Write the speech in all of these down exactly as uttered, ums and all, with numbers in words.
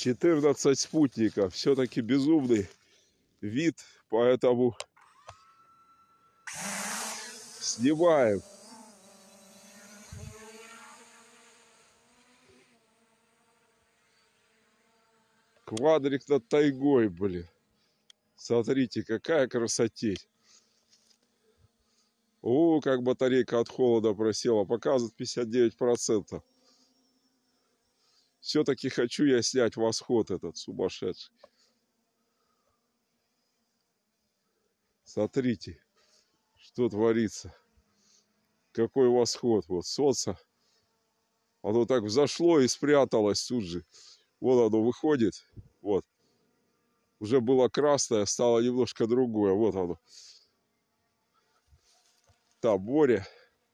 четырнадцать спутников. Все-таки безумный вид, поэтому снимаем. Квадрик над тайгой, блин. Смотрите, какая красотень. О, как батарейка от холода просела. Показывает пятьдесят девять процентов. Все-таки хочу я снять восход этот сумасшедший. Смотрите, что творится. Какой восход. Вот солнце. Оно так взошло и спряталось тут же. Вот оно выходит. Вот. Уже было красное, стало немножко другое. Вот оно. Там море.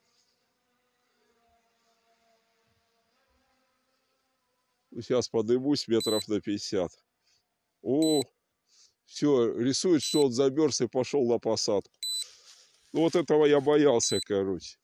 Сейчас поднимусь метров на пятьдесят. О, все, рисует, что он замерз и пошел на посадку. Ну, вот этого я боялся, короче.